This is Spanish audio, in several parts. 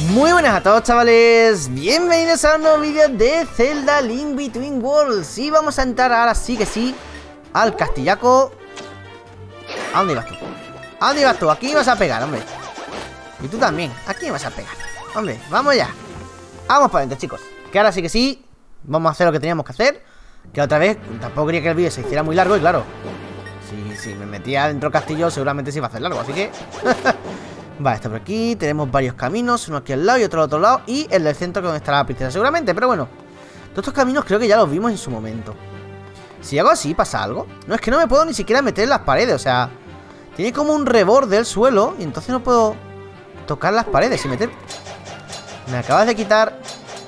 Muy buenas a todos, chavales, bienvenidos a un nuevo vídeo de Zelda Link Between Worlds. Y vamos a entrar ahora sí que sí al castillaco. ¿A dónde ibas tú? ¿A dónde ibas tú? Aquí vas a pegar, hombre. Y tú también, aquí vas a pegar. Hombre, vamos ya. Vamos para adentro, chicos. Que ahora sí que sí, vamos a hacer lo que teníamos que hacer. Que otra vez, tampoco quería que el vídeo se hiciera muy largo. Y claro, si me metía dentro del castillo seguramente se iba a hacer largo, así que... Vale, está por aquí, tenemos varios caminos, uno aquí al lado y otro al otro lado. Y el del centro que donde estará la princesa seguramente, pero bueno, todos estos caminos creo que ya los vimos en su momento. Si hago así, ¿pasa algo? No, es que no me puedo ni siquiera meter en las paredes, o sea, tiene como un reborde del suelo y entonces no puedo tocar las paredes y meter... Me acabas de quitar...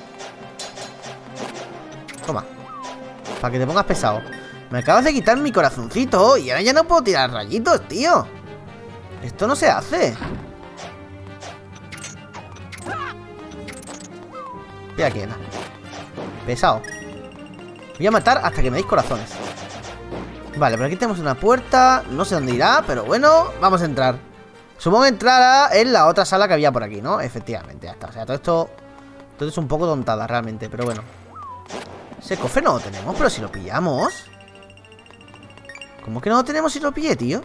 Toma, para que te pongas pesado. Me acabas de quitar mi corazoncito y ahora ya no puedo tirar rayitos, tío. Esto no se hace. Mira quién. Pesado. Voy a matar hasta que me deis corazones. Vale, por aquí tenemos una puerta. No sé dónde irá, pero bueno, vamos a entrar. Supongo que entrará en la otra sala que había por aquí, ¿no? Efectivamente, ya está. O sea, todo esto es un poco tontada realmente, pero bueno. Ese cofre no lo tenemos, pero si lo pillamos. ¿Cómo que no lo tenemos si lo pillé, tío?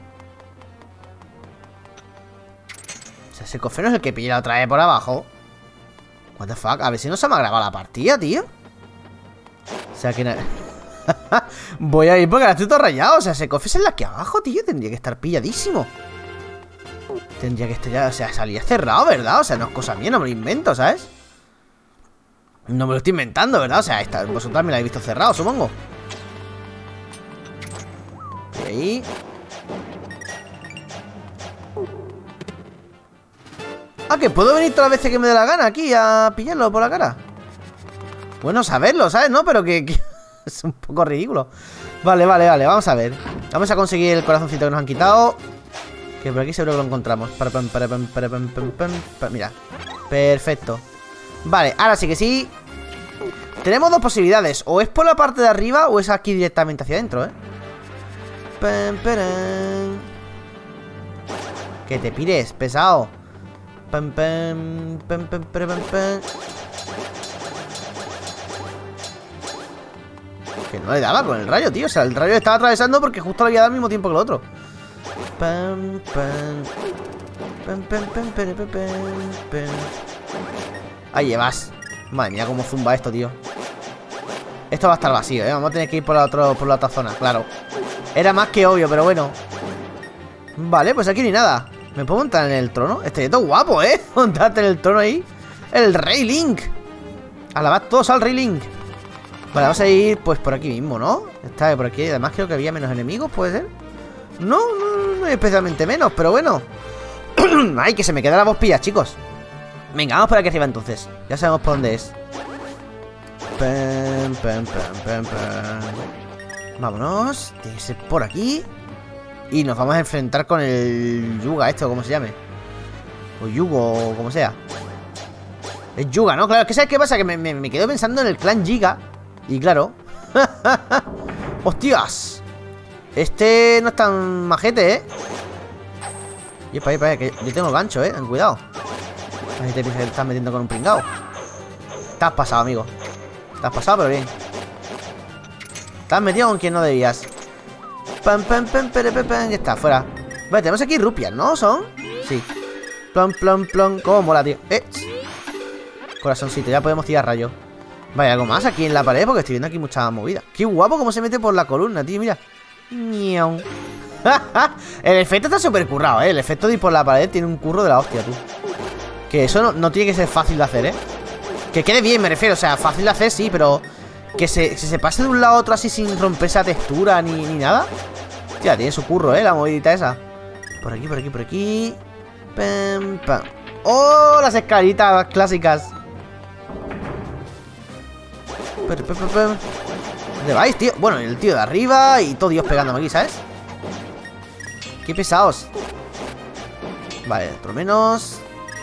O sea, ese cofre no es el que pillé la otra vez por abajo. What the fuck, a ver si no se me ha grabado la partida, tío. O sea que... Voy a ir porque ahora estoy todo rayado. O sea, ese cofre es el de aquí abajo, tío. Tendría que estar pilladísimo. Tendría que estar ya... O sea, salía cerrado, ¿verdad? O sea, no es cosa mía, no me lo invento, ¿sabes? No me lo estoy inventando, ¿verdad? O sea, vosotras me la habéis visto cerrado, supongo. Y ahí... Ah, que puedo venir todas las veces que me dé la gana aquí a pillarlo por la cara. Bueno, saberlo, ¿sabes? No, pero que es un poco ridículo. Vale, vamos a ver. Vamos a conseguir el corazoncito que nos han quitado. Que por aquí seguro que lo encontramos. Mira, perfecto. Vale, ahora sí que sí. Tenemos dos posibilidades. O es por la parte de arriba o es aquí directamente hacia adentro, ¿eh? Que te pires, pesado. Que no le daba con el rayo, tío. O sea, el rayo estaba atravesando porque justo le había dado al mismo tiempo que el otro. Ahí llevas. Madre mía, cómo zumba esto, tío. Esto va a estar vacío, ¿eh? Vamos a tener que ir por la otra zona, claro. Era más que obvio, pero bueno. Vale, pues aquí ni nada. ¿Me puedo montar en el trono? Estaría todo guapo, ¿eh? Montarte en el trono ahí. El Rey Link. Alabad todos al Rey Link. Vale, vamos a ir pues por aquí mismo, ¿no? Está por aquí. Además creo que había menos enemigos, ¿puede ser? No hay especialmente menos, pero bueno. Ay, que se me queda la voz pilla, chicos. Venga, vamos por aquí arriba entonces. Ya sabemos por dónde es. Vámonos. Tiene que ser por aquí. Y nos vamos a enfrentar con el Yuga, o como se llame. O Yugo, o como sea. Es Yuga, ¿no? Claro, es que ¿sabes qué pasa? Que me quedo pensando en el clan Giga. Y claro. ¡Hostias! Este no es tan majete, ¿eh? Y para ahí, que yo tengo gancho, ¿eh? Ten cuidado. Ahí te piensas que te estás metiendo con un pringao. Te has pasado, amigo. Te has pasado, pero bien. Te has metido con quien no debías. Ya está, fuera. Vale, tenemos aquí rupias, ¿no? ¿Son? Sí. Plon. Cómo mola, tío. Corazoncito, ya podemos tirar rayos. Vale, algo más aquí en la pared porque estoy viendo aquí mucha movida. Qué guapo cómo se mete por la columna, tío, mira. El efecto está súper currado, ¿eh? El efecto de ir por la pared tiene un curro de la hostia, tú. Que eso no tiene que ser fácil de hacer, ¿eh? Que quede bien, me refiero, o sea, fácil de hacer, sí, pero... Que se pase de un lado a otro así sin romper esa textura ni nada. Tía, tiene su curro, la movidita esa. Por aquí. Pam. ¡Oh! Las escalitas clásicas. ¿Dónde vais, tío? Bueno, el tío de arriba y todo Dios pegándome aquí, ¿sabes? Qué pesados. Vale, por lo menos.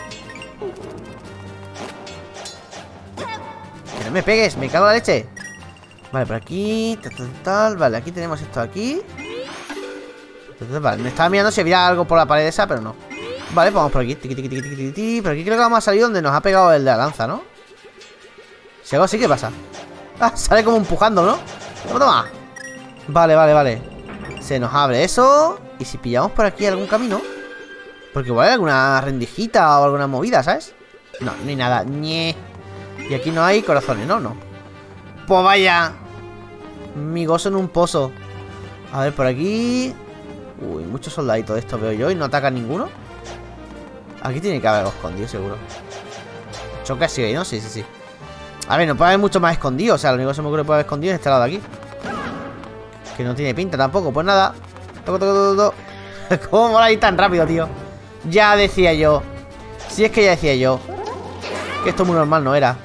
Que no me pegues, me cago en la leche. Vale, por aquí. Vale, aquí tenemos esto aquí. Vale, me estaba mirando si había algo por la pared esa, pero no. Vale, pues vamos por aquí. Tiqui, tiqui, tiqui, tiqui, tiqui. Por aquí creo que vamos a salir donde nos ha pegado el de la lanza, ¿no? Si hago así, ¿qué pasa? Ah, sale como empujando, ¿no? Toma, toma. Vale, vale, vale. Se nos abre eso. Y si pillamos por aquí algún camino, porque igual hay alguna rendijita o alguna movida, ¿sabes? No, no hay nada. Ñe. Y aquí no hay corazones, ¿no? No. Pues vaya. Mi gozo en un pozo. A ver, por aquí. Uy, muchos soldaditos de estos veo yo y no atacan ninguno. Aquí tiene que haber algo escondido, seguro. Choca sí ahí, ¿no? Sí, sí, sí. A ver, no puede haber mucho más escondido. O sea, lo único que se me ocurre que puede haber escondido es este lado de aquí. Que no tiene pinta tampoco. Pues nada. Toco, toco, toco, toco. ¿Cómo mola ahí tan rápido, tío? Ya decía yo. Si es que ya decía yo que esto muy normal no era.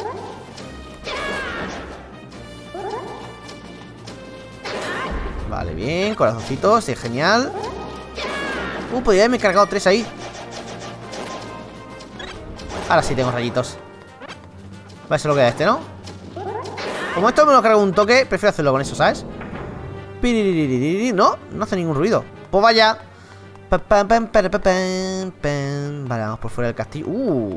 Vale, bien. Corazoncitos. Sí, genial. Podría haberme cargado 3 ahí. Ahora sí tengo rayitos. Vale, eso lo queda este, ¿no? Como esto me lo cargo un toque, prefiero hacerlo con eso, ¿sabes? No, no hace ningún ruido. Pues vaya. Vale, vamos por fuera del castillo.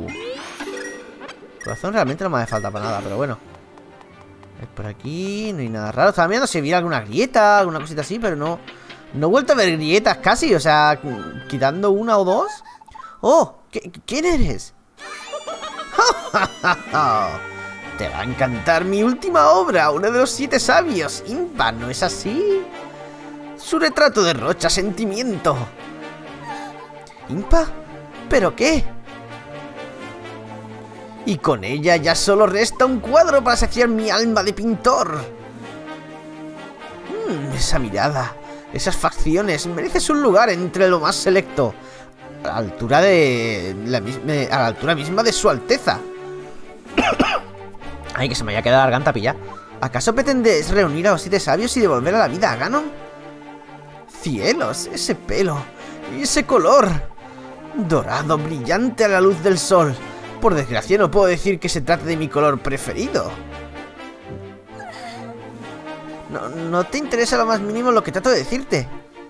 Corazón realmente no me hace falta para nada, pero bueno. Por aquí no hay nada raro. Estaba mirando si había alguna grieta, alguna cosita así, pero no. No he vuelto a ver grietas casi, o sea, quitando una o dos. ¡Oh! ¿Quién eres? Te va a encantar mi última obra, uno de los 7 sabios. Impa, ¿no es así? Su retrato derrocha sentimiento. ¿Impa? ¿Pero qué? Y con ella ya solo resta un cuadro para saciar mi alma de pintor. Esa mirada, esas facciones, mereces un lugar entre lo más selecto. A la altura de... a la altura misma de su alteza. Ay, que se me haya quedado la garganta pilla. ¿Acaso pretendes reunir a los 7 sabios y devolver a la vida a Ganon? Cielos, ese pelo y ese color dorado brillante a la luz del sol. Por desgracia no puedo decir que se trate de mi color preferido. No te interesa lo más mínimo lo que trato de decirte.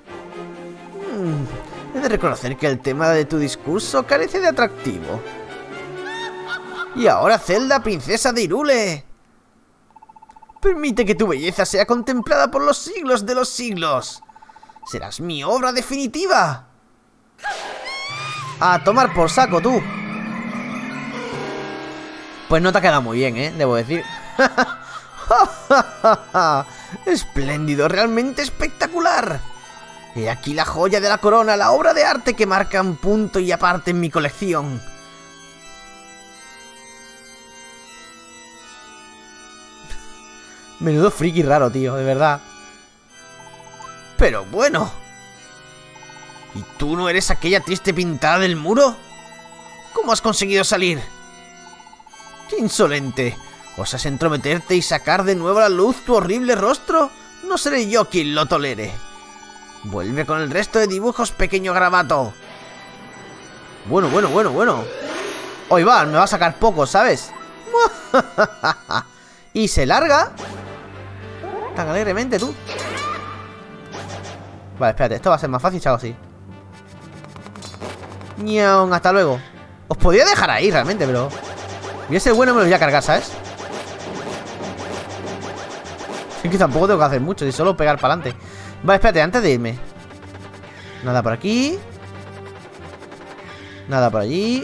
He de reconocer que el tema de tu discurso carece de atractivo. Y ahora Zelda, princesa de Hyrule. Permite que tu belleza sea contemplada por los siglos de los siglos. Serás mi obra definitiva. A tomar por saco, tú. Pues no te ha quedado muy bien, debo decir. Espléndido, realmente espectacular. He aquí la joya de la corona, la obra de arte que marca un punto y aparte en mi colección. Menudo friki raro, tío, de verdad. Pero bueno. ¿Y tú no eres aquella triste pintada del muro? ¿Cómo has conseguido salir? ¡Qué insolente! ¿Osas entrometerte y sacar de nuevo a la luz tu horrible rostro? No seré yo quien lo tolere. Vuelve con el resto de dibujos, pequeño garabato. Bueno. Hoy va, me va a sacar poco, ¿sabes? Y se larga tan alegremente, tú. Vale, espérate, esto va a ser más fácil si hago así. Ñaun, hasta luego. Os podría dejar ahí realmente, pero voy a ser bueno, me lo voy a cargar, ¿sabes? Es que tampoco tengo que hacer mucho, y solo pegar para adelante. Vale, espérate, antes de irme. Nada por aquí. Nada por allí.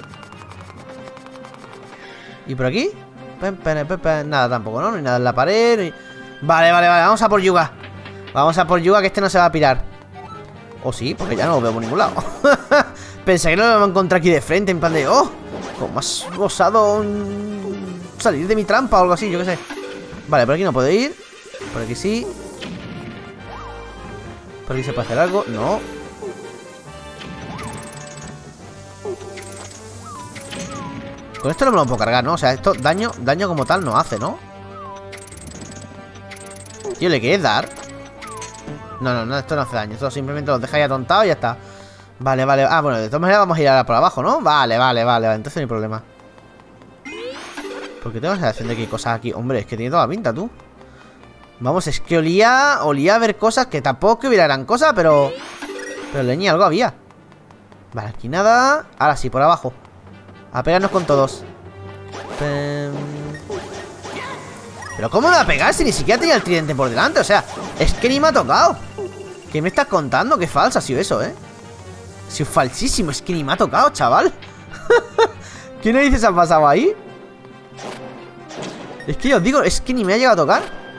¿Y por aquí? Nada tampoco, ¿no? No hay nada en la pared. Vale, vamos a por Yuga. Vamos a por Yuga, que este no se va a pirar. O sí, porque ya no lo veo por ningún lado. Pensé que no lo vamos a encontrar aquí de frente, en plan de... ¡Oh! ¿Cómo has osado salir de mi trampa o algo así? Yo qué sé. Vale, por aquí no puedo ir. Por aquí sí. Por aquí se puede hacer algo. No. Con esto no me lo puedo cargar, ¿no? O sea, esto daño como tal no hace, ¿no? Tío, ¿le quieres dar? No, esto no hace daño. Esto simplemente los deja ahí atontados y ya está. Vale. Ah, bueno, de todas maneras vamos a ir ahora por abajo, ¿no? Vale. Entonces no hay problema. Porque tengo la sensación de que hay cosas aquí. Hombre, es que tiene toda la pinta, tú. Vamos, es que olía a ver cosas que tampoco que hubiera gran cosa, pero leña, algo había. Vale, aquí nada. Ahora sí, por abajo. A pegarnos con todos. Pero ¿cómo me va a pegar si ni siquiera tenía el tridente por delante? O sea, es que ni me ha tocado. ¿Qué me estás contando? Qué falso ha sido eso, ¿eh? Ha sido falsísimo, es que ni me ha tocado, chaval. ¿Qué narices ha pasado ahí? Es que os digo, es que ni me ha llegado a tocar.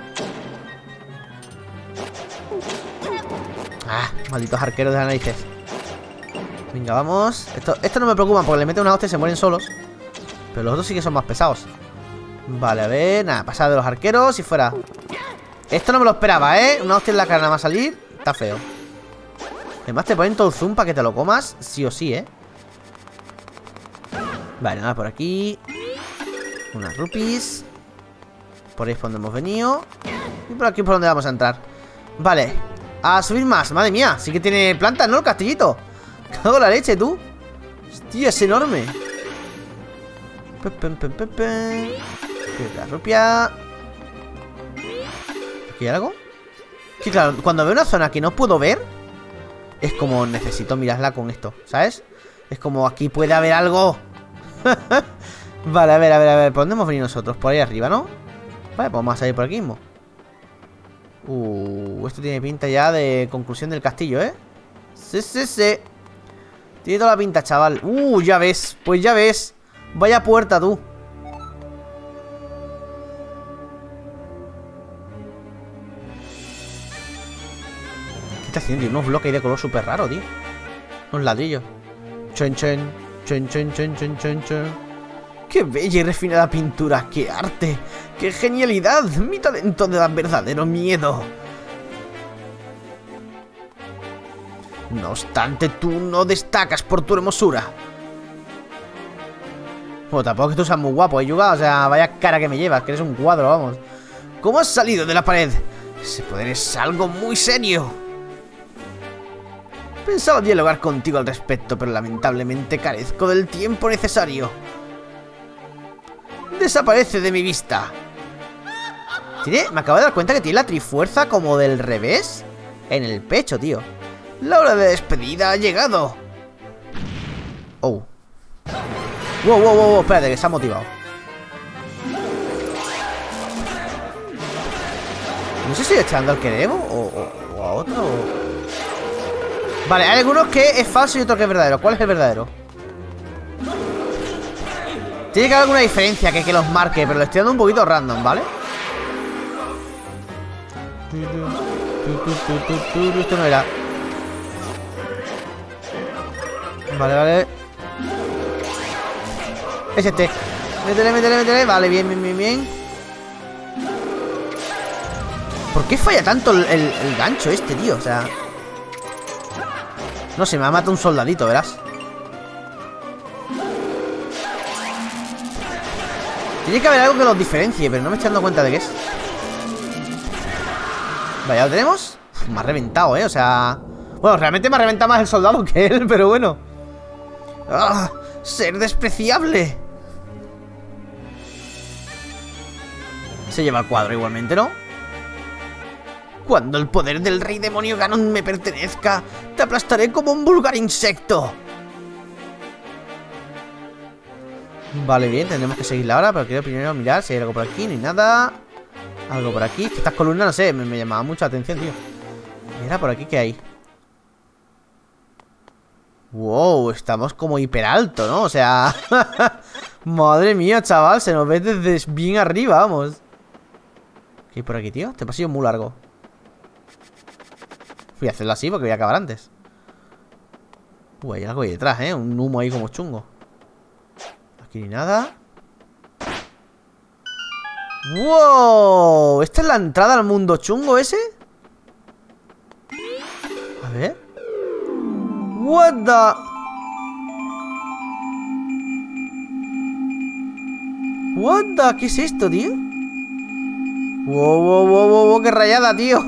Ah, malditos arqueros de las narices. Venga, vamos. Esto no me preocupa porque le mete una hostia y se mueren solos. Pero los otros sí que son más pesados. Vale, a ver, nada, pasar de los arqueros y fuera. Esto no me lo esperaba, ¿eh? Una hostia en la cara nada más salir. Está feo. Además te ponen todo el zoom para que te lo comas sí o sí, ¿eh? Vale, nada, por aquí. Unas rupees. Por ahí es por donde hemos venido. Y por aquí es por donde vamos a entrar. Vale, a subir más, madre mía. Sí que tiene plantas, ¿no? El castillito. Cago en la leche, tú. Hostia, es enorme. La rupia. ¿Aquí hay algo? Sí, claro, cuando veo una zona que no puedo ver, es como necesito mirarla con esto, ¿sabes? Es como aquí puede haber algo. Vale, a ver, ¿por dónde hemos venido nosotros? Por ahí arriba, ¿no? Vale, pues vamos a salir por aquí mismo. Esto tiene pinta ya de conclusión del castillo, ¿eh? Sí. Tiene toda la pinta, chaval. Ya ves, pues ya ves. Vaya puerta, tú. ¿Qué está haciendo, tío? Unos bloques ahí de color súper raro, tío. Unos ladrillos. Chen. ¡Qué bella y refinada pintura! ¡Qué arte! ¡Qué genialidad! Mi talento da verdadero miedo. No obstante, tú no destacas por tu hermosura. Bueno, tampoco es que tú seas muy guapo, Yuga. O sea, vaya cara que me llevas, que eres un cuadro, vamos. ¿Cómo has salido de la pared? Ese poder es algo muy serio. Pensaba dialogar contigo al respecto, pero lamentablemente carezco del tiempo necesario. Desaparece de mi vista. Me acabo de dar cuenta que tiene la trifuerza como del revés en el pecho, tío. La hora de despedida ha llegado. Wow, espérate, que se ha motivado. No sé si estoy echando al que debo o a otro. Vale, hay algunos que es falso y otro que es verdadero. ¿Cuál es el verdadero? Tiene que haber alguna diferencia que los marque, pero le estoy dando un poquito random, ¿vale? Esto no era. Vale. Es este. Métele. Vale, bien. ¿Por qué falla tanto el gancho este, tío? O sea... No sé, me ha matado un soldadito, verás. Tiene que haber algo que los diferencie, pero no me estoy dando cuenta de qué es. Vale, ya lo tenemos. Me ha reventado, o sea... Bueno, realmente me ha reventado más el soldado que él, pero bueno. ¡Ah! ¡Ser despreciable! Se lleva el cuadro igualmente, ¿no? Cuando el poder del rey demonio Ganon me pertenezca, te aplastaré como un vulgar insecto. Vale, bien, tendremos que seguirla ahora, pero quiero primero mirar si hay algo por aquí, ni nada. Algo por aquí. Estas columnas, no sé, me llamaba mucha atención, tío. Mira, por aquí, ¿qué hay? Wow, estamos como hiper alto, ¿no? O sea... Madre mía, chaval, se nos ve desde bien arriba, vamos. ¿Qué hay por aquí, tío? Este pasillo es muy largo. Voy a hacerlo así porque voy a acabar antes. Hay algo ahí detrás, ¿eh? Un humo ahí como chungo. Aquí ni nada. ¡Wow! ¿Esta es la entrada al mundo chungo ese? A ver. What the... ¿Qué es esto, tío? Wow, qué rayada, tío.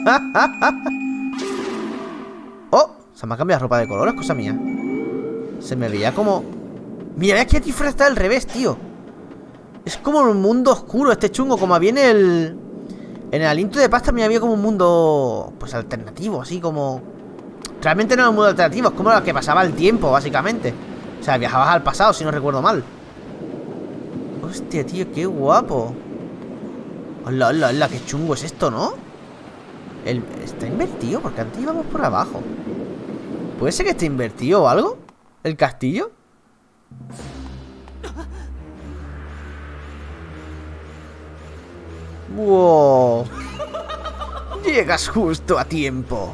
Oh, se me ha cambiado la ropa de color, es cosa mía. Se me veía como... Mira, es que aquí fuera está al revés, tío. Es como un mundo oscuro este chungo. Como había en el aliento de pasta, me había como un mundo... Pues alternativo, así como... Realmente no era un mundo alternativo, es como lo que pasaba el tiempo, básicamente. O sea, viajabas al pasado, si no recuerdo mal. Hostia, tío, qué guapo. Hola, hola, hola, qué chungo es esto, ¿no? Está invertido, porque antes íbamos por abajo. ¿Puede ser que esté invertido o algo? ¿El castillo? ¡Wow! Llegas justo a tiempo.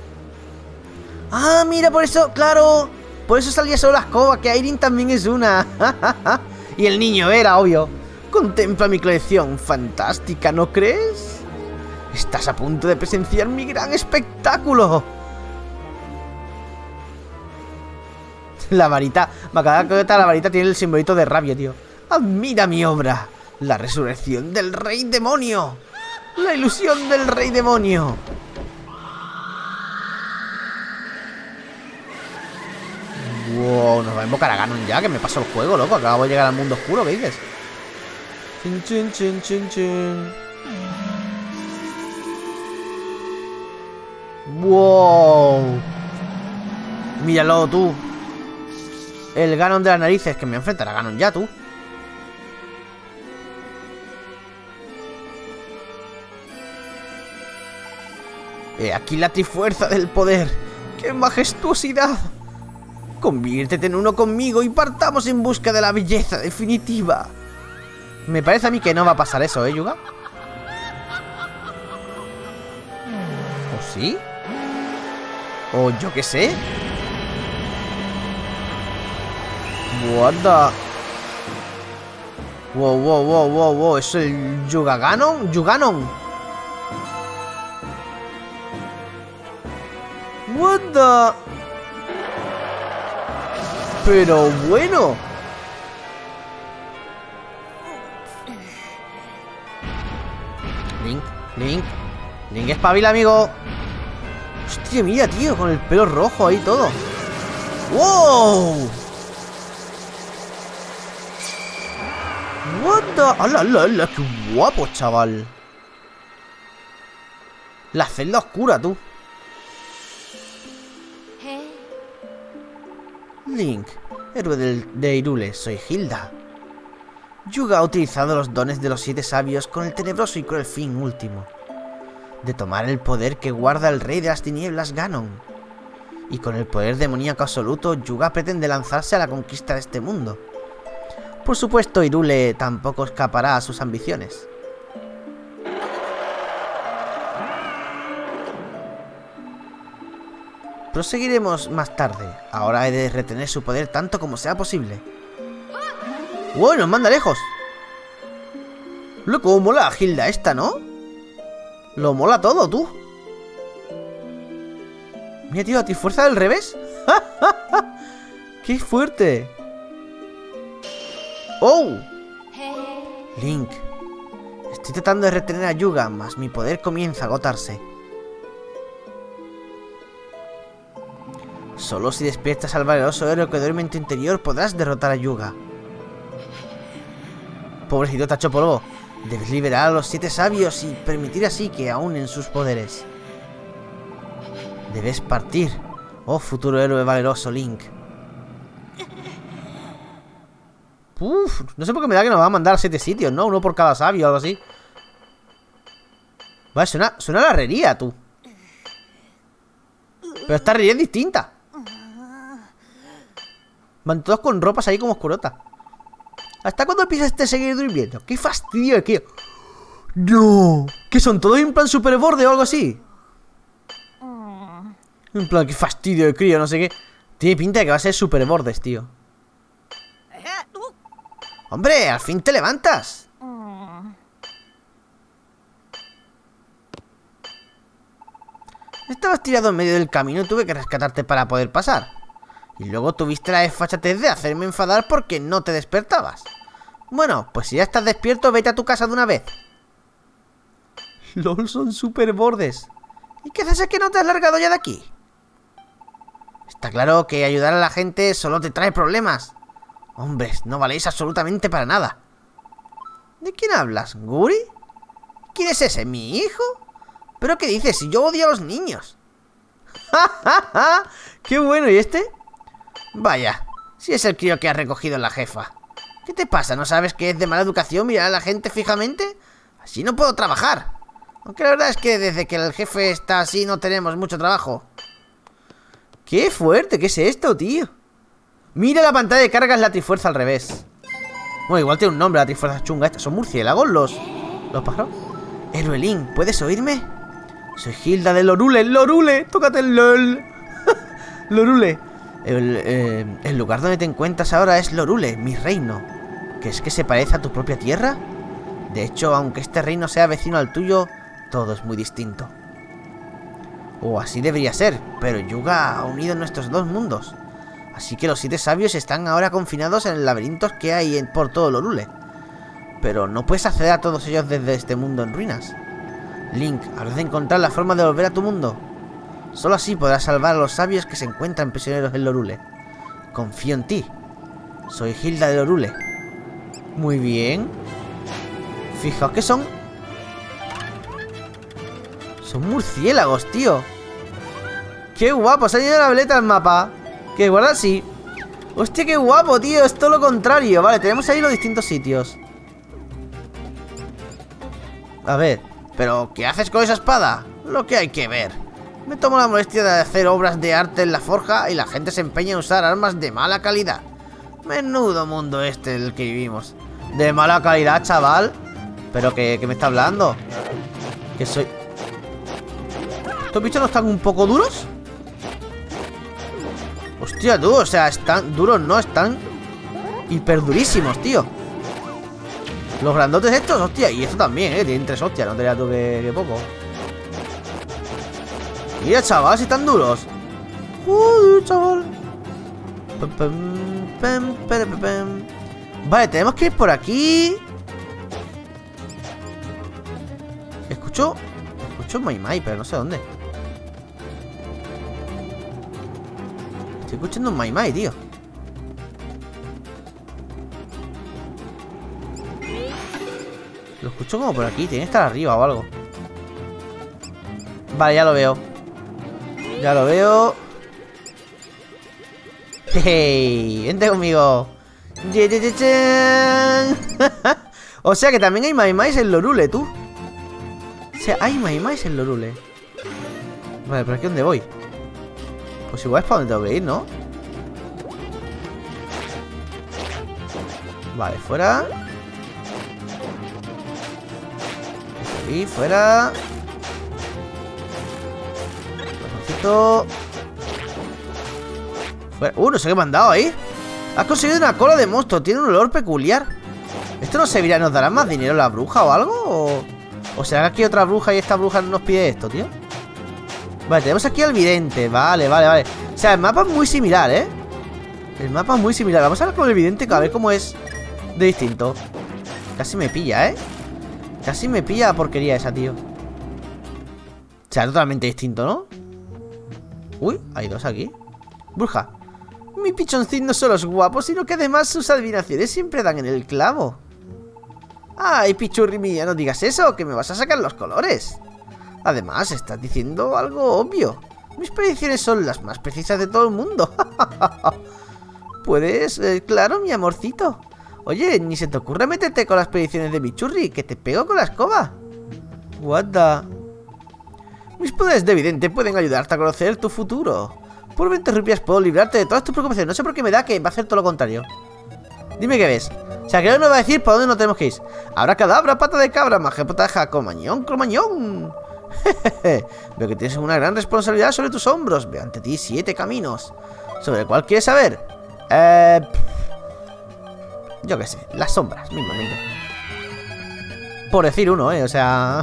Ah, mira, por eso, claro. Por eso salía solo la escoba, que Irene también es una. Y el niño era, obvio. Contempla mi colección fantástica, ¿no crees? Estás a punto de presenciar mi gran espectáculo. La varita, me acaba de contar, la varita tiene el simbolito de rabia, tío. Admira mi obra. La resurrección del rey demonio. La ilusión del rey demonio. Wow, nos va a invocar a Ganon ya, que me paso el juego, loco. Acabo de llegar al mundo oscuro, ¿qué dices? Chin, chin, chin, chin, chin. Wow. Míralo tú. El Ganon de las narices, que me enfrentará a Ganon ya, tú. He aquí la trifuerza del poder. ¡Qué majestuosidad! Conviértete en uno conmigo y partamos en busca de la belleza definitiva. Me parece a mí que no va a pasar eso, ¿eh, Yuga? ¿O sí? ¿O yo qué sé? What the... Wow, wow, wow, wow, wow. ¿Es el Yuga Ganon? ¿Yuganon? What the... Pero bueno. Link, espabila, amigo. Hostia, mira, tío, con el pelo rojo ahí todo. ¡Wow! What the... ¡Hala, hala, hala! ¡Qué guapo, chaval! La celda oscura, tú. Link, héroe de Hyrule, soy Hilda. Yuga ha utilizado los dones de los 7 sabios con el tenebroso y cruel fin último de tomar el poder que guarda el rey de las tinieblas, Ganon. Y con el poder demoníaco absoluto, Yuga pretende lanzarse a la conquista de este mundo. Por supuesto, Hyrule tampoco escapará a sus ambiciones. Proseguiremos más tarde. Ahora he de retener su poder tanto como sea posible. ¡Wow! Nos manda lejos. Loco, mola a Hilda esta, ¿no? Lo mola todo, tú. Mira, tío, ¿a ti fuerza del revés? ¡Qué fuerte! ¡Oh! Link, estoy tratando de retener a Yuga, mas mi poder comienza a agotarse. Solo si despiertas al valeroso héroe que duerme en tu interior podrás derrotar a Yuga. Pobrecito tacho polvo. Debes liberar a los 7 sabios y permitir así que aúnen sus poderes. Debes partir, oh futuro héroe valeroso Link. Uf, no sé por qué me da que nos va a mandar a 7 sitios, ¿no? Uno por cada sabio o algo así. Vale, suena la herrería, tú. Pero esta herrería es distinta. Van todos con ropas ahí como oscurota. ¿Hasta cuándo empiezas a seguir durmiendo? ¡Qué fastidio, tío! ¡No! ¿Qué son? ¿Todos en plan super borde o algo así? En plan, qué fastidio de crío, no sé qué. Tiene pinta de que va a ser super bordes, tío. ¡Hombre! ¡Al fin te levantas! Estabas tirado en medio del camino y tuve que rescatarte para poder pasar. Y luego tuviste la desfachatez de hacerme enfadar porque no te despertabas. Bueno, pues si ya estás despierto, vete a tu casa de una vez. LOL, son super bordes. ¿Y qué haces? ¿Es que no te has largado ya de aquí? Está claro que ayudar a la gente solo te trae problemas. Hombres, no valéis absolutamente para nada. ¿De quién hablas? ¿Guri? ¿Quién es ese? ¿Mi hijo? ¿Pero qué dices? Si yo odio a los niños. ¡Qué bueno! ¿Y este? Vaya, si es el crío que ha recogido la jefa. ¿Qué te pasa? ¿No sabes que es de mala educación mirar a la gente fijamente? Así no puedo trabajar. Aunque la verdad es que desde que el jefe está así no tenemos mucho trabajo. ¡Qué fuerte! ¿Qué es esto, tío? Mira la pantalla de carga, es la Trifuerza al revés. Bueno, igual tiene un nombre la Trifuerza chunga esta. Son murciélagos los pájaros. Héroe Link, ¿puedes oírme? Soy Hilda de Lorule. ¡Lorule! ¡Tócate el LOL! Lorule. El lugar donde te encuentras ahora es Lorule, mi reino. ¿Crees que se parece a tu propia tierra? De hecho, aunque este reino sea vecino al tuyo, todo es muy distinto. O así debería ser, pero Yuga ha unido nuestros dos mundos. Así que los 7 sabios están ahora confinados en laberintos que hay por todo Lorule. Pero no puedes acceder a todos ellos desde este mundo en ruinas. Link, habrás de encontrar la forma de volver a tu mundo. Solo así podrás salvar a los sabios que se encuentran prisioneros en Lorule. Confío en ti. Soy Hilda de Lorule. Muy bien. Fijaos que son murciélagos, tío. Qué guapo, se ha añadido la veleta al mapa. Que guarda así. Hostia, qué guapo, tío. Es todo lo contrario. Vale, tenemos ahí los distintos sitios. A ver, pero ¿qué haces con esa espada? Lo que hay que ver. Me tomo la molestia de hacer obras de arte en la forja y la gente se empeña en usar armas de mala calidad. Menudo mundo este en el que vivimos. ¿De mala calidad, chaval? ¿Pero qué me está hablando? Que soy... ¿Estos bichos no están un poco duros? Hostia, tú, o sea, están duros, no, están hiper durísimos, tío. Los grandotes estos, hostia, y esto también, tienen 3 hostias, no te digas tú que poco. Mira, chaval, si están duros. Chaval. Vale, tenemos que ir por aquí. Escucho un Mai, pero no sé dónde. Estoy escuchando un Mai, tío. Lo escucho como por aquí. Tiene que estar arriba o algo. Vale, ya lo veo. Ya lo veo. Hey, vente conmigo. O sea que también hay Mai en Lorule, tú. O sea, hay Mai en Lorule. Vale, pero aquí dónde voy. Pues igual es para donde tengo que ir, ¿no? Vale, fuera. Y fuera. Corazoncito. Fuera. No sé qué me han dado ahí. Has conseguido una cola de monstruo. Tiene un olor peculiar. ¿Esto no servirá? ¿Nos dará más dinero la bruja o algo? ¿O será que aquí hay otra bruja y esta bruja no nos pide esto, tío? Vale, tenemos aquí al vidente. Vale. O sea, el mapa es muy similar, ¿eh? El mapa es muy similar. Vamos a ver con el vidente, a ver cómo es de distinto. Casi me pilla, ¿eh? Casi me pilla la porquería esa, tío. O sea, totalmente distinto, ¿no? Uy, hay 2 aquí. Bruja. Mi pichoncín no solo es guapo, sino que además sus adivinaciones siempre dan en el clavo. Ay, pichurri mía, no digas eso, que me vas a sacar los colores. Además, estás diciendo algo obvio. Mis predicciones son las más precisas de todo el mundo. ¿Puedes? Claro, mi amorcito. Oye, ni se te ocurre meterte con las predicciones de Pichurri, que te pego con la escoba. What the... Mis poderes de vidente pueden ayudarte a conocer tu futuro. Por 20 rupias puedo librarte de todas tus preocupaciones. No sé por qué me da que va a hacer todo lo contrario. Dime qué ves. O sea, que no me va a decir por dónde no tenemos que ir. Abracadabra, pata de cabra, magia potaja, cromañón. Veo que tienes una gran responsabilidad sobre tus hombros. Veo ante ti 7 caminos. ¿Sobre el cuál quieres saber? Yo qué sé, las sombras, mismamente. Por decir uno, o sea...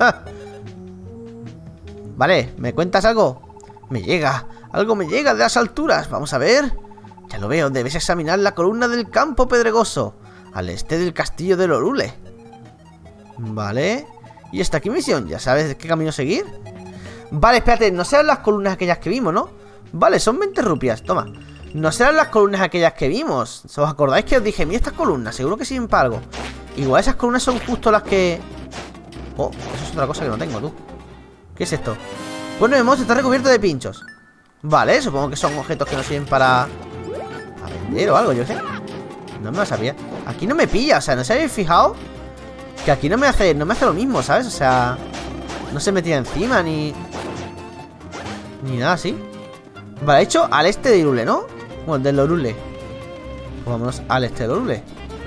Vale, ¿me cuentas algo? Me llega, algo me llega de las alturas. Vamos a ver. Ya lo veo, debes examinar la columna del campo pedregoso, al este del castillo de Lorule. Vale. Y hasta aquí misión, ¿ya sabes qué camino seguir? Vale, espérate, no serán las columnas aquellas que vimos, ¿no? Vale, son 20 rupias, toma. No serán las columnas aquellas que vimos. ¿Os acordáis que os dije? Mira estas columnas, seguro que sirven para algo. Igual esas columnas son justo las que... Oh, eso es otra cosa que no tengo, tú. ¿Qué es esto? Bueno, el monstruo está recubierto de pinchos. Vale, supongo que son objetos que nos sirven para vender o algo, yo sé. No me lo sabía. Aquí no me pilla, o sea, ¿no se habéis fijado? Que aquí no me hace lo mismo, ¿sabes? O sea, no se me tira encima ni nada así. Vale, he hecho al este de Hyrule, ¿no? Bueno, del Lorule. Pues vámonos al este de Lorule.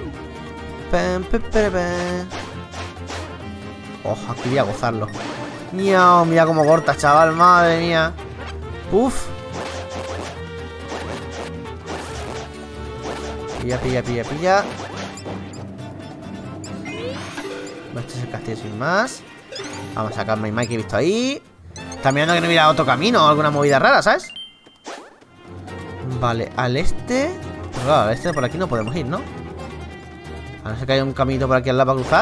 Ojo, aquí voy a gozarlo. Miau, mira cómo corta, chaval, madre mía. Uf. Pilla. Este es el castillo sin más. Vamos a sacar Mai Mai que he visto ahí. Está mirando que no hubiera otro camino o alguna movida rara, ¿sabes? Vale, al este. Pues claro, al este por aquí no podemos ir, ¿no? A no ser que haya un caminito por aquí al lado para cruzar.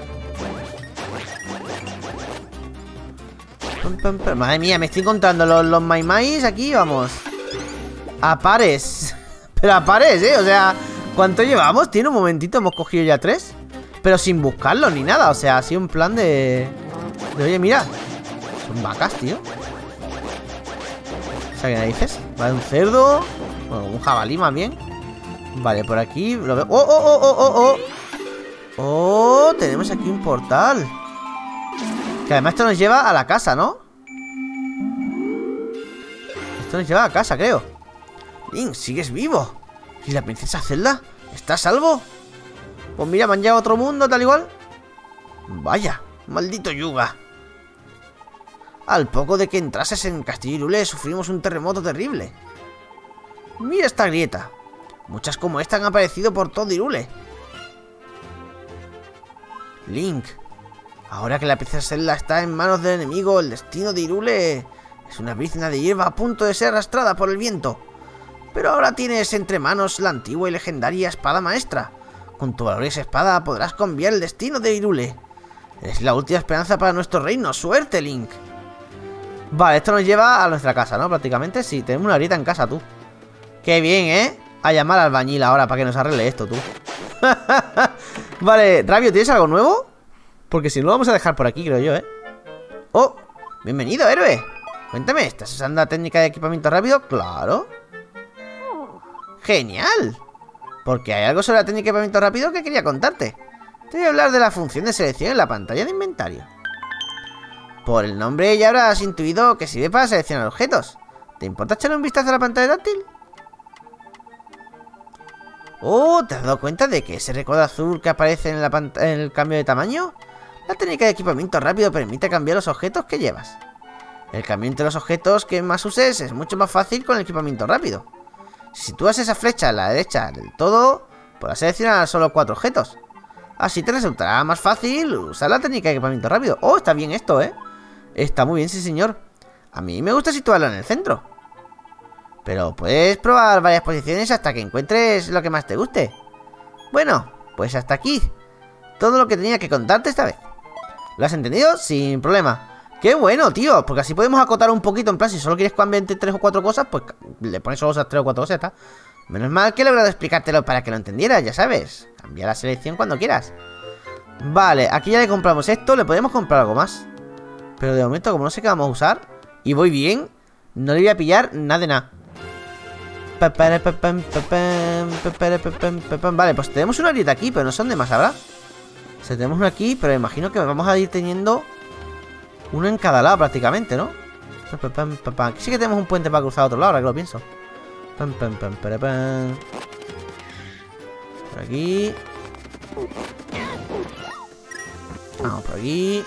Madre mía, me estoy encontrando los Mai Mais aquí, vamos. A pares. Pero a pares, o sea, ¿cuánto llevamos? Tiene un momentito, hemos cogido ya 3. Pero sin buscarlos ni nada, o sea, ha sido un plan de oye, mira. Son vacas, tío. O sea, ¿qué dices? Vale, un cerdo. Bueno, un jabalí más bien. Vale, por aquí lo veo. ¡Oh! Tenemos aquí un portal. Que además esto nos lleva a la casa, ¿no? Esto nos lleva a casa, creo. Link, ¿sigues vivo? ¿Y la princesa Zelda? ¿Está a salvo? Pues mira, me han llevado a otro mundo, tal igual. Vaya, maldito Yuga. Al poco de que entrases en Castillo Hyrule sufrimos un terremoto terrible. Mira esta grieta. Muchas como esta han aparecido por todo Hyrule. Link, ahora que la princesa Zelda está en manos del enemigo, el destino de Hyrule es una brizna de hierba a punto de ser arrastrada por el viento. Pero ahora tienes entre manos la antigua y legendaria espada maestra. Con tu valiosa espada podrás cambiar el destino de Hyrule. Es la última esperanza para nuestro reino. ¡Suerte, Link! Vale, esto nos lleva a nuestra casa, ¿no? Prácticamente, sí, tenemos una grieta en casa, tú. ¡Qué bien, eh! A llamar al albañil ahora para que nos arregle esto, tú. Vale, Rabio, ¿tienes algo nuevo? Porque si no lo vamos a dejar por aquí, creo yo, ¿eh? ¡Oh! ¡Bienvenido, héroe! Cuéntame, ¿estás usando la técnica de equipamiento rápido? ¡Claro! ¡Genial! Porque hay algo sobre la técnica de equipamiento rápido que quería contarte. Te voy a hablar de la función de selección en la pantalla de inventario. Por el nombre ya habrás intuido que sirve para seleccionar objetos. ¿Te importa echarle un vistazo a la pantalla táctil? Oh, ¿te has dado cuenta de que ese recuadro azul que aparece en el cambio de tamaño? La técnica de equipamiento rápido permite cambiar los objetos que llevas. El cambio entre los objetos que más uses es mucho más fácil con el equipamiento rápido. Si sitúas esa flecha a la derecha del todo, podrás seleccionar solo 4 objetos. Así te resultará más fácil usar la técnica de equipamiento rápido. Oh, está bien esto, ¿eh? Está muy bien, sí señor. A mí me gusta situarlo en el centro. Pero puedes probar varias posiciones hasta que encuentres lo que más te guste. Bueno, pues hasta aquí todo lo que tenía que contarte esta vez. ¿Lo has entendido? Sin problema. ¡Qué bueno, tío! Porque así podemos acotar un poquito. En plan, si solo quieres cambiar entre 3 o 4 cosas, pues le pones solo esas 3 o 4 cosas, ya está. Menos mal que he logrado explicártelo para que lo entendieras, ya sabes. Cambia la selección cuando quieras. Vale, aquí ya le compramos esto. Le podemos comprar algo más. Pero de momento, como no sé qué vamos a usar y voy bien, no le voy a pillar nada de nada. Vale, pues tenemos una grieta aquí, pero no sé dónde más habrá. O sea, tenemos una aquí, pero imagino que vamos a ir teniendo uno en cada lado prácticamente, ¿no? Aquí sí que tenemos un puente para cruzar a otro lado, ahora que lo pienso. Por aquí. Vamos por aquí.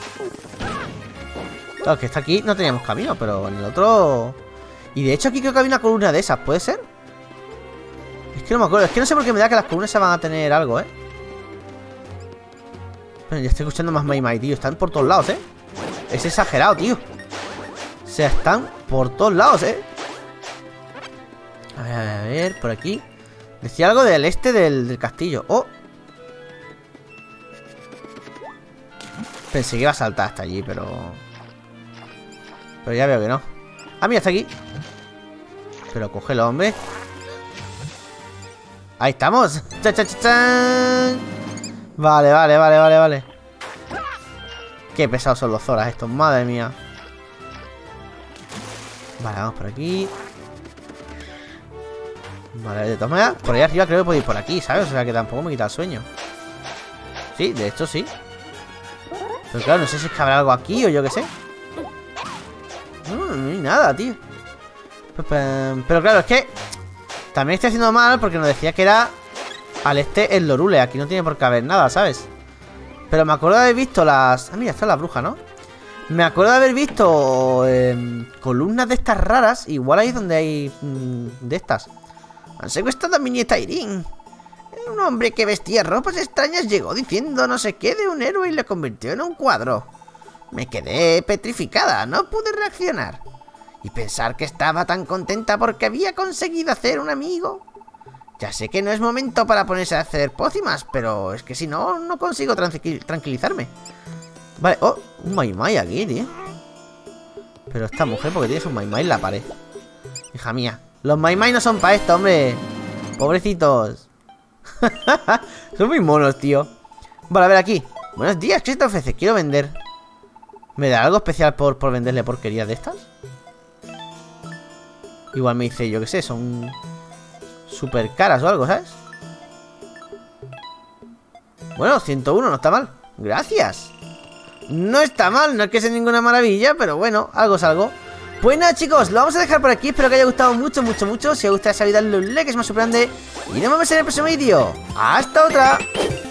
Claro, que está aquí no teníamos camino, pero en el otro... Y de hecho aquí creo que había una columna de esas, ¿puede ser? Es que no me acuerdo, es que no sé por qué me da que las columnas se van a tener algo, ¿eh? Bueno, ya estoy escuchando más Mai Mai, tío. Están por todos lados, ¿eh? Es exagerado, tío. O sea, están por todos lados, ¿eh? A ver, por aquí. Decía algo del este del castillo. ¡Oh! Pensé que iba a saltar hasta allí, pero ya veo que no. Ah, mira, está aquí. Pero cógelo, hombre. Ahí estamos. ¡Cha, cha, cha, chan! Vale. Qué pesados son los Zoras estos, madre mía. Vale, vamos por aquí. Vale, de todas maneras, por ahí arriba creo que puedo ir por aquí, ¿sabes? O sea que tampoco me quita el sueño. Sí, de hecho sí. Pero claro, no sé si es que habrá algo aquí o yo qué sé. No hay nada, tío. Pero claro, es que también estoy haciendo mal porque nos decía que era al este el Lorule. Aquí no tiene por qué haber nada, ¿sabes? Pero me acuerdo de haber visto las... Ah, mira, está la bruja, ¿no? Me acuerdo de haber visto columnas de estas raras. Igual ahí es donde hay de estas. Han secuestrado a mi nieta Irene. Un hombre que vestía ropas extrañas llegó diciendo no sé qué de un héroe y le convirtió en un cuadro. Me quedé petrificada, no pude reaccionar. Y pensar que estaba tan contenta porque había conseguido hacer un amigo. Ya sé que no es momento para ponerse a hacer pócimas, pero es que si no, no consigo tranquilizarme. Vale, oh, un maimai aquí, tío. Pero esta mujer, porque tienes un maimai en la pared. Hija mía, los maimai no son para esto, hombre. Pobrecitos. Son muy monos, tío. Vale, a ver aquí. Buenos días, ¿qué se te ofrece? Quiero vender. ¿Me da algo especial por venderle porquerías de estas? Igual me dice, yo qué sé, son súper caras o algo, ¿sabes? Bueno, 101, no está mal. Gracias. No está mal, no es que sea ninguna maravilla, pero bueno, algo es algo. Pues nada, chicos, lo vamos a dejar por aquí. Espero que haya gustado mucho, mucho, mucho. Si os gusta esa vida, darle un like, es más grande. Y nos vemos en el próximo vídeo. ¡Hasta otra!